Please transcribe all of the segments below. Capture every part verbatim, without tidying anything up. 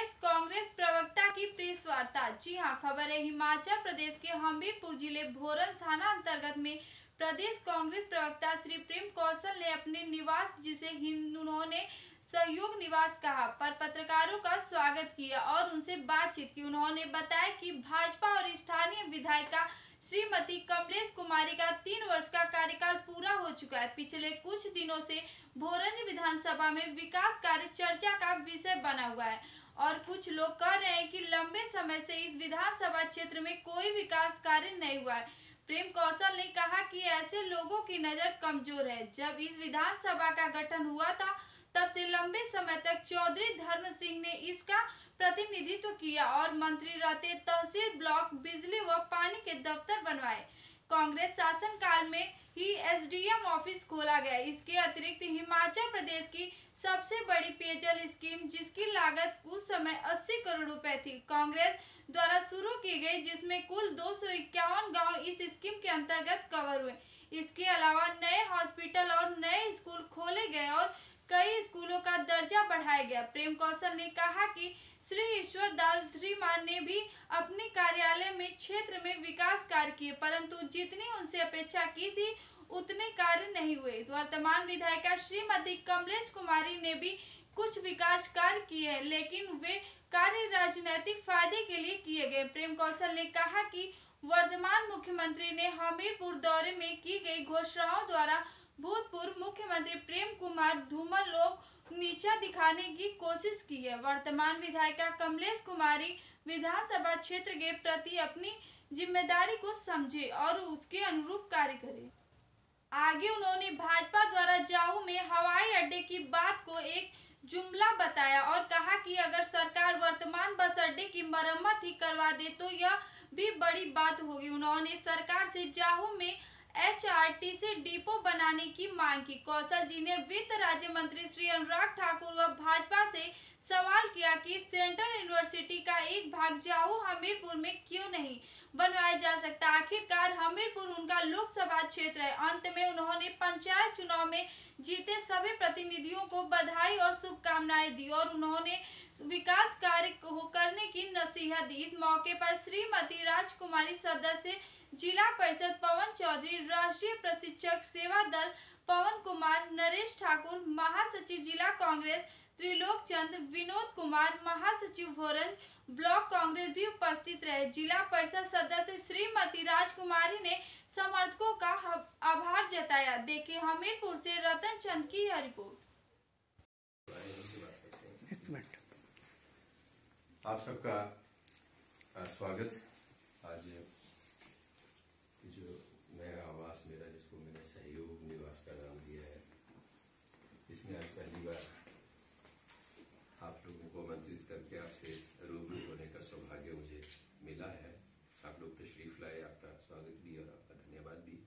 प्रदेश कांग्रेस प्रवक्ता की प्रेस वार्ता। जी हां, खबर है हिमाचल प्रदेश के हमीरपुर जिले भोरंज थाना अंतर्गत में प्रदेश कांग्रेस प्रवक्ता श्री प्रेम कौशल ने अपने निवास, जिसे उन्होंने सहयोग निवास कहा, पर पत्रकारों का स्वागत किया और उनसे बातचीत की। उन्होंने बताया कि भाजपा और स्थानीय विधायिका श्रीमती कमलेश कुमारी का तीन वर्ष का कार्यकाल पूरा हो चुका है। पिछले कुछ दिनों से भोरंज विधानसभा में विकास कार्य चर्चा का विषय बना हुआ है और कुछ लोग कह रहे हैं कि लंबे समय से इस विधानसभा क्षेत्र में कोई विकास कार्य नहीं हुआ है। प्रेम कौशल ने कहा कि ऐसे लोगों की नजर कमजोर है। जब इस विधानसभा का गठन हुआ था, तब से लंबे समय तक चौधरी धर्म सिंह ने इसका प्रतिनिधित्व किया और मंत्री रहते तहसील, ब्लॉक, बिजली व पानी के दफ्तर बनवाए। कांग्रेस शासन काल में ही एसडीएम ऑफिस खोला गया। इसके अतिरिक्त हिमाचल प्रदेश की सबसे बड़ी पेयजल स्कीम, जिसकी लागत उस समय अस्सी करोड़ रुपए थी, कांग्रेस द्वारा शुरू की गई, जिसमें कुल दो सौ इक्यावन गाँव इस स्कीम के अंतर्गत कवर हुए। इसके अलावा नए हॉस्पिटल और नए स्कूल खोले गए और कई स्कूलों का दर्जा बढ़ाया गया। प्रेम कौशल ने कहा कि श्री ईश्वर दास धीमान ने भी अपने कार्यालय में क्षेत्र में विकास कार्य किए, परंतु जितनी उनसे अपेक्षा की थी उतने कार्य नहीं हुए। वर्तमान विधायिका श्रीमती कमलेश कुमारी ने भी कुछ विकास कार्य किए हैं, लेकिन वे कार्य राजनीतिक फायदे के लिए किए गए। प्रेम कौशल ने कहा कि वर्तमान मुख्यमंत्री ने हमीरपुर दौरे में की गई घोषणाओं द्वारा भूतपूर्व मुख्यमंत्री प्रेम कुमार धूमल लोग नीचा दिखाने की कोशिश की है। वर्तमान विधायिका कमलेश कुमारी विधानसभा क्षेत्र के प्रति अपनी जिम्मेदारी को समझे और उसके अनुरूप कार्य करे। आगे उन्होंने भाजपा द्वारा जाहू में हवाई अड्डे की बात को एक जुमला बताया और कहा कि अगर सरकार वर्तमान बस अड्डे की मरम्मत ही करवा दे तो यह भी बड़ी बात होगी। उन्होंने सरकार से जाहू में एचआरटीसी डिपो बनाने की मांग की। कौशल जी ने वित्त राज्य मंत्री श्री अनुराग ठाकुर व भाजपा से सवाल किया कि सेंट्रल यूनिवर्सिटी का एक भाग जाहू हमीरपुर में क्यों नहीं बनवाया जा सकता। आखिरकार हमीरपुर उनका लोकसभा क्षेत्र है। अंत में उन्होंने पंचायत चुनाव में जीते सभी प्रतिनिधियों को बधाई और शुभकामनाएं दी और उन्होंने विकास कार्य करने की नसीहत दी। इस मौके पर श्रीमती राजकुमारी, सदस्य जिला परिषद पवन चौधरी, राष्ट्रीय प्रशिक्षक सेवा दल पवन कुमार, नरेश ठाकुर, महासचिव जिला कांग्रेस त्रिलोक चंद, विनोद कुमार, महासचिव भोरंज ब्लॉक कांग्रेस भी उपस्थित रहे। जिला परिषद सदस्य श्रीमती राजकुमारी ने समर्थकों का आभार जताया। देखिए हमीरपुर से रतन चंद की यह रिपोर्ट। आप सबका स्वागत। आज जो नया आवास मेरा, जिसको मैंने सहयोग निवास का नाम दिया है, इसमें आज पहली बार आप लोगों को आमंत्रित करके आपसे रूबरू होने का सौभाग्य मुझे मिला है। आप लोग तशरीफ लाए, आपका स्वागत भी और आपका धन्यवाद भी।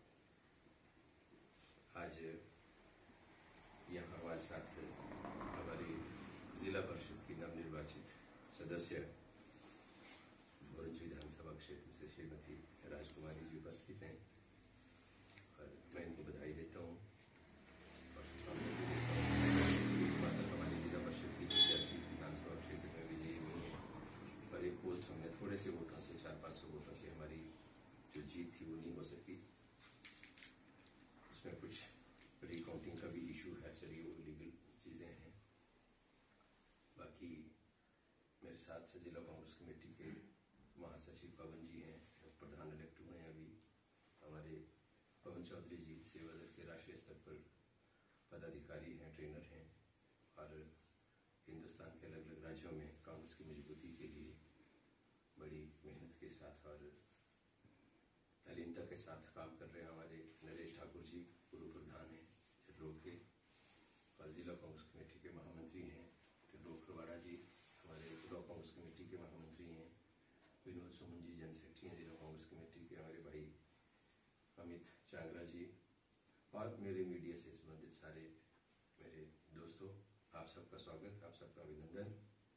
आज यहाँ हमारे साथ हमारी जिला परिषद की नवनिर्वाचित सदस्य भोरंज विधानसभा क्षेत्र से श्रीमती राजकुमारी जी उपस्थित हैं और मैं इनको बधाई देता हूँ और शुभकामनाएं देता हूँ। माता हमारी जिला परिषद की प्रत्याशी इस विधानसभा क्षेत्र में विजयी हुई है, पर एक पोस्ट हमने थोड़े से वोटों से, चार पाँच सौ वोटों से हमारी जो जीत थी वो नहीं हो सकी। उसमें कुछ रिकाउंटिंग का भी इशू है, चलिए वो लीगल चीजें हैं। बाकी मेरे साथ से जिला कांग्रेस कमेटी के महासचिव पवन जी हैं, प्रधान इलेक्ट हुए हैं अभी। हमारे पवन चौधरी जी सेवा दल के राष्ट्रीय स्तर पर पदाधिकारी हैं, ट्रेनर हैं और हिंदुस्तान के अलग अलग राज्यों में कांग्रेस की मजबूती के लिए बड़ी मेहनत के साथ और तल्लीनता के साथ काम कर रहे हैं। हमारे नरेश ठाकुर जी पूर्व प्रधान हैं त्रिलोक के और जिला कांग्रेस कमेटी के महामंत्री हैं। त्रिलोक रवाड़ा जी हमारे ब्लॉक कांग्रेस कमेटी के महामंत्री हैं। विनोद सुमन जी जन सेक्रेटरी हैं जिला कांग्रेस कमेटी के। हमारे भाई अमित चांगरा जी और मेरे मीडिया से संबंधित सारे मेरे दोस्तों, आप सबका स्वागत, आप सबका अभिनंदन।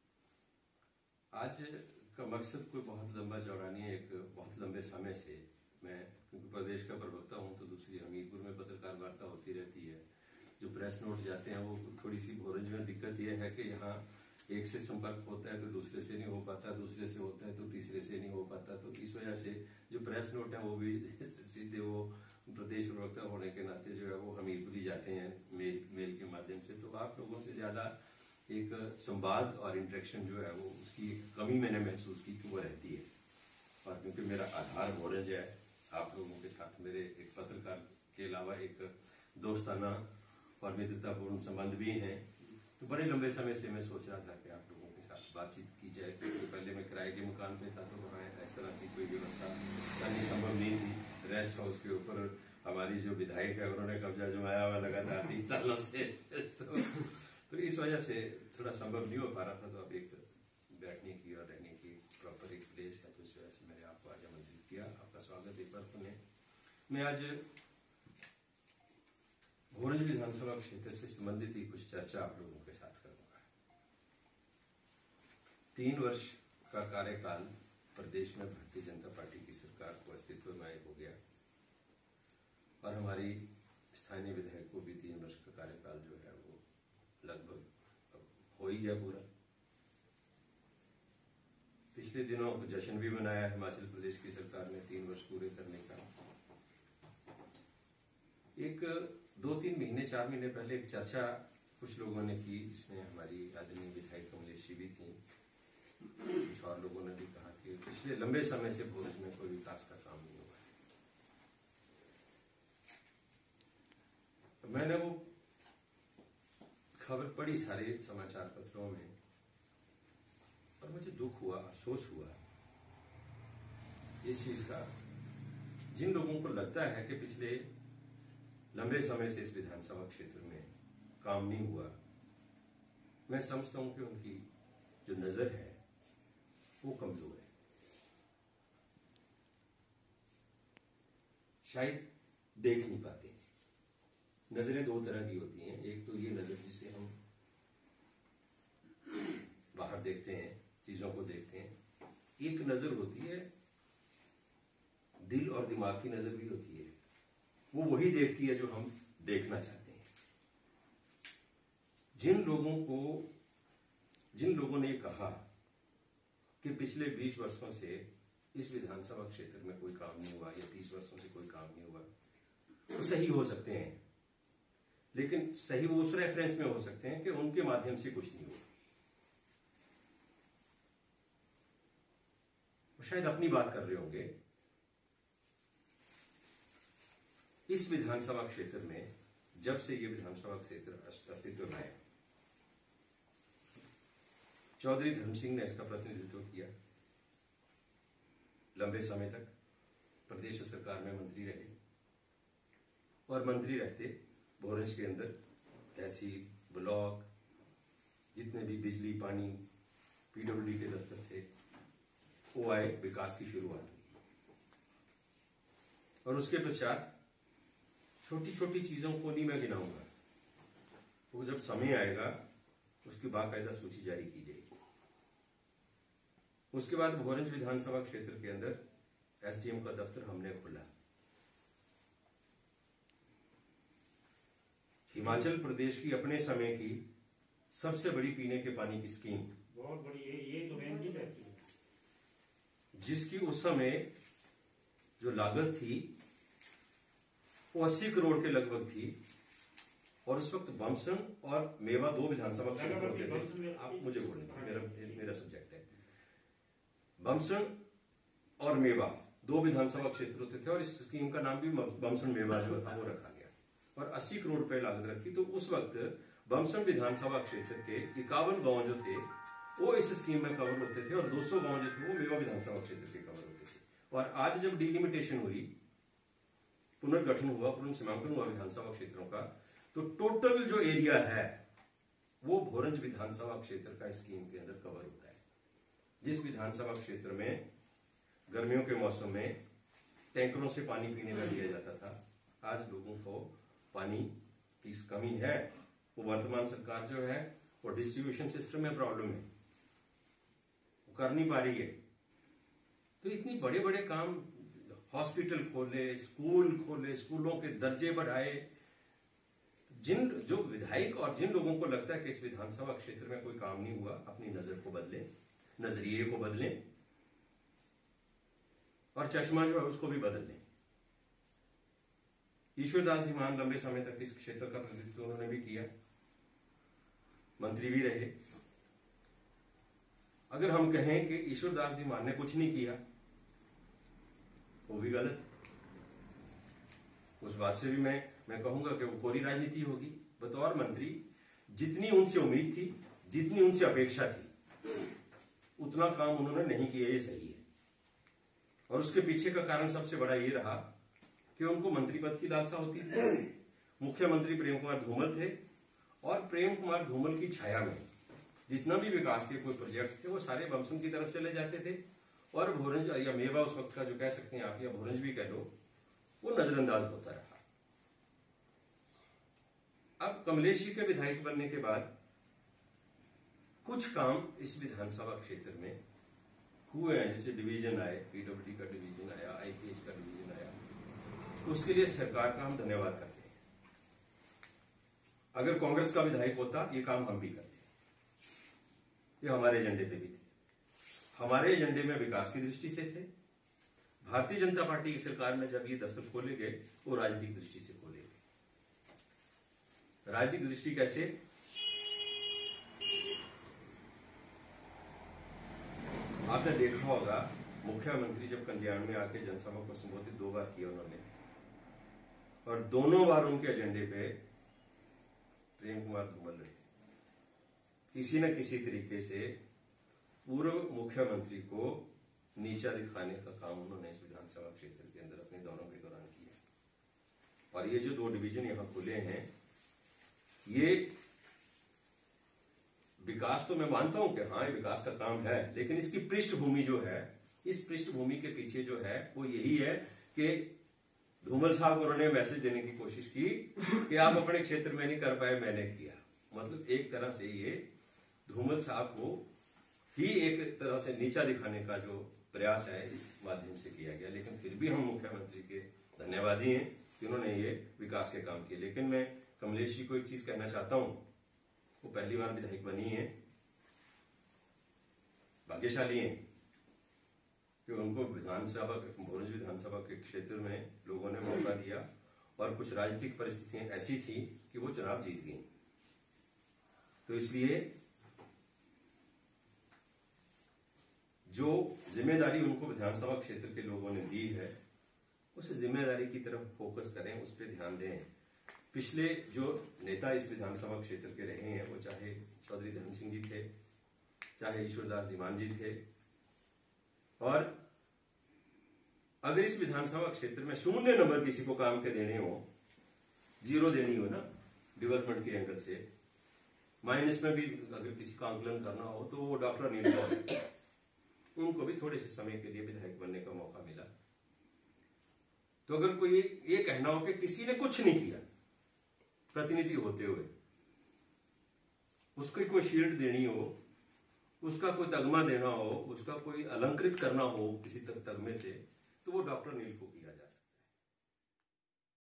आज का मकसद कोई बहुत लंबा चौड़ा नहीं है। एक बहुत लंबे समय से मैं, क्योंकि प्रदेश का प्रवक्ता हूं, तो दूसरी हमीरपुर में पत्रकार वार्ता होती रहती है। जो प्रेस नोट जाते हैं वो थोड़ी सी भोरंज में दिक्कत यह है कि यहाँ एक से संपर्क होता है तो दूसरे से नहीं हो पाता, दूसरे से होता है तो तीसरे से नहीं हो पाता। तो इस वजह से जो प्रेस नोट है वो भी सीधे वो प्रदेश प्रवक्ता होने के नाते जो है वो हमीरपुर ही जाते हैं मेल मेल के माध्यम से। तो आप लोगों से ज्यादा एक संवाद और इंटरेक्शन जो है वो उसकी कमी मैंने महसूस की कि वो रहती है। और क्योंकि मेरा आधार भोरंज है, आप लोगों के साथ मेरे एक पत्रकार के अलावा एक दोस्ताना और मित्रतापूर्ण संबंध भी हैं, तो बड़े लंबे समय से मैं सोच रहा था कि आप लोगों के साथ बातचीत की जाए। क्योंकि पहले मैं किराए के मकान पे था तो वहाँ इस तरह की कोई व्यवस्था करनी संभव नहीं थी। रेस्ट हाउस के ऊपर हमारी जो विधायक है उन्होंने कब्जा जमाया हुआ लगातार तीन सालों से तो, तो इस वजह से थोड़ा संभव नहीं हो पा रहा था। तो अब एक बैठने की और रहने की प्रॉपर एक प्लेस है, तो इस वजह से मैंने आपको आज आमंत्रित किया। आपका स्वागत एक बार पुनः। मैं आज भोरंज विधानसभा क्षेत्र से संबंधित ही कुछ चर्चा आप लोगों के साथ करूंगा। तीन वर्ष का कार्यकाल प्रदेश में भारतीय जनता पार्टी की सरकार को अस्तित्व में आए हो गया और हमारी स्थानीय विधायक को भी तीन वर्ष का कार्यकाल जो है वो लगभग हो ही गया पूरा। पिछले दिनों जश्न भी मनाया हिमाचल प्रदेश की सरकार ने तीन वर्ष पूरे करने का। एक दो तीन महीने चार महीने पहले एक चर्चा कुछ लोगों ने की, जिसमें हमारी आदरणीय विधायक कमलेश जी भी थी। कुछ और लोगों ने भी कहा कि पिछले लंबे समय से भोरंज में कोई विकास का काम नहीं हुआ है। तो मैंने वो खबर पढ़ी सारे समाचार पत्रों में और मुझे दुख हुआ, अफसोस हुआ इस चीज का। जिन लोगों को लगता है कि पिछले लंबे समय से इस विधानसभा क्षेत्र में काम नहीं हुआ, मैं समझता हूं कि उनकी जो नजर है वो कमजोर है। शायद देख नहीं पाते। नजरें दो तरह की होती हैं। एक तो ये नजर जिससे हम बाहर देखते हैं, चीजों को देखते हैं। एक नजर होती है दिल और दिमाग की नजर भी होती है, वो वही देखती है जो हम देखना चाहते हैं। जिन लोगों को जिन लोगों ने कहा कि पिछले बीस वर्षों से इस विधानसभा क्षेत्र में कोई काम नहीं हुआ या तीस वर्षों से कोई काम नहीं हुआ, वो सही हो सकते हैं, लेकिन सही वो उस रेफरेंस में हो सकते हैं कि उनके माध्यम से कुछ नहीं हुआ। वो शायद अपनी बात कर रहे होंगे। इस विधानसभा क्षेत्र में जब से ये विधानसभा क्षेत्र अस्तित्व में आया, चौधरी धर्म सिंह ने इसका प्रतिनिधित्व किया। लंबे समय तक प्रदेश सरकार में मंत्री रहे और मंत्री रहते भोरंज के अंदर तहसील, ब्लॉक, जितने भी बिजली, पानी, पीडब्ल्यूडी के दफ्तर थे वो आए, विकास की शुरुआत हुई। और उसके पश्चात छोटी छोटी चीजों को नहीं मैं गिनाऊंगा, वो जब समय आएगा उसकी बाकायदा सूची जारी की जाएगी। उसके बाद भोरंज विधानसभा क्षेत्र के अंदर एसडीएम का दफ्तर हमने खोला। हिमाचल प्रदेश की अपने समय की सबसे बड़ी पीने के पानी की स्कीम, बहुत बड़ी, ये ये तो मेन चीज है, जिसकी उस समय जो लागत थी वो अस्सी करोड़ के लगभग थी। और उस वक्त बमसन और मेवा दो विधानसभा क्षेत्र होते थे। आप मुझे बोलें, मेरा मेरा सब्जेक्ट है। बमसन और मेवा दो विधानसभा क्षेत्र होते थे और इस स्कीम का नाम भी बमसन मेवा जो था वो रखा गया और अस्सी करोड़ रुपए लागत रखी। तो उस वक्त बमसन विधानसभा क्षेत्र के इक्यावन गांव जो थे वो इस स्कीम में कवर होते थे और दो सौ गांव जो थे वो मेवा विधानसभा क्षेत्र के कवर होते थे। और आज जब डिलिमिटेशन हुई, पुनर्गठन हुआ, पुनर्सीमांकन हुआ विधानसभा क्षेत्रों का, तो टोटल जो एरिया है वो भोरंज विधानसभा क्षेत्र का स्कीम के अंदर कवर होता है। जिस विधानसभा क्षेत्र में गर्मियों के मौसम में टैंकरों से पानी पीने का दिया जाता था, आज लोगों को पानी की कमी है। वो वर्तमान सरकार जो है वो डिस्ट्रीब्यूशन सिस्टम में प्रॉब्लम है, वो कर नहीं पा रही है। तो इतनी बड़े बड़े काम, हॉस्पिटल खोले, स्कूल खोले, स्कूलों के दर्जे बढ़ाए, जिन जो विधायक और जिन लोगों को लगता है कि इस विधानसभा क्षेत्र में कोई काम नहीं हुआ, अपनी नजर को बदलें, नजरिए को बदलें और चश्मा जो है उसको भी बदल लें। ईश्वरदास धीमान लंबे समय तक इस क्षेत्र का प्रतिनिधित्व उन्होंने भी किया, मंत्री भी रहे। अगर हम कहें कि ईश्वरदास धीमान ने कुछ नहीं किया, वो भी गलत। उस बात से भी मैं मैं कहूंगा कि वो कोरी राजनीति होगी। बतौर मंत्री जितनी उनसे उम्मीद थी, जितनी उनसे अपेक्षा थी, उतना काम उन्होंने नहीं किया, ये सही है। और उसके पीछे का कारण सबसे बड़ा ये रहा कि उनको मंत्री पद की लालसा होती थी। मुख्यमंत्री प्रेम कुमार धूमल थे और प्रेम कुमार धूमल की छाया में जितना भी विकास के कोई प्रोजेक्ट थे वो सारे बमसम की तरफ चले जाते थे और भोरंज या मेवा उस वक्त का जो कह सकते हैं आप, या भोरंज भी कह लो, वो नजरअंदाज होता रहा। अब कमलेश जी के विधायक बनने के बाद कुछ काम इस विधानसभा क्षेत्र में हुए हैं, जैसे डिवीजन आए, पीडब्ल्यूडी का डिवीजन आया, आईपीएच का डिवीजन आया, तो उसके लिए सरकार का हम धन्यवाद करते हैं। अगर कांग्रेस का विधायक होता ये काम हम भी करते, ये हमारे एजेंडे पे भी थे। हमारे एजेंडे में विकास की दृष्टि से थे। भारतीय जनता पार्टी की सरकार में जब ये दफ्तर खोले गए वो राजनीतिक दृष्टि से खोले गए। राजनीतिक दृष्टि कैसे? आपने देखा होगा मुख्यमंत्री जब कल्याण में आके जनसभा को संबोधित दो बार किया उन्होंने, और दोनों बार उनके एजेंडे पे प्रेम कुमार धूमल रहे। किसी न किसी तरीके से पूर्व मुख्यमंत्री को नीचा दिखाने का काम उन्होंने इस विधानसभा क्षेत्र के अंदर अपने दौरों के दौरान किया। और ये जो दो डिवीजन यहां खुले हैं, ये विकास तो मैं मानता हूं कि हाँ ये विकास का काम है, लेकिन इसकी पृष्ठभूमि जो है, इस पृष्ठभूमि के पीछे जो है वो यही है कि धूमल साहब उन्होंने मैसेज देने की कोशिश की कि आप अपने क्षेत्र में नहीं कर पाए, मैंने किया। मतलब एक तरह से ये धूमल साहब को ही एक तरह से नीचा दिखाने का जो प्रयास है इस माध्यम से किया गया। लेकिन फिर भी हम मुख्यमंत्री के धन्यवादी हैं कि उन्होंने ये विकास के काम किए। लेकिन मैं कमलेश जी को एक चीज कहना चाहता हूं, वो पहली बार विधायक बनी है, भाग्यशाली हैं कि उनको विधानसभा भोरंज विधानसभा के क्षेत्र में लोगों ने मौका दिया और कुछ राजनीतिक परिस्थितियां ऐसी थी कि वो चुनाव जीत गई। तो इसलिए जो जिम्मेदारी उनको विधानसभा क्षेत्र के लोगों ने दी है, उस जिम्मेदारी की तरफ फोकस करें, उस पर ध्यान दें। पिछले जो नेता इस विधानसभा क्षेत्र के रहे हैं, वो चाहे चौधरी धर्म सिंह जी थे, चाहे ईश्वरदास धीमान जी थे, और अगर इस विधानसभा क्षेत्र में शून्य नंबर किसी को काम के देने हो, जीरो देनी हो ना डेवलपमेंट के एंगल से, माइनस में भी अगर किसी का आंकलन करना हो, तो वो डॉक्टर नील कौर, उनको भी थोड़े से समय के लिए विधायक बनने का मौका मिला। तो अगर कोई ये कहना हो कि किसी ने कुछ नहीं किया प्रतिनिधि होते हुए, उसको कोई शील्ड देनी हो, उसका कोई तगमा देना हो, उसका कोई अलंकृत करना हो किसी तक तगमे से, तो वो डॉक्टर नील को किया।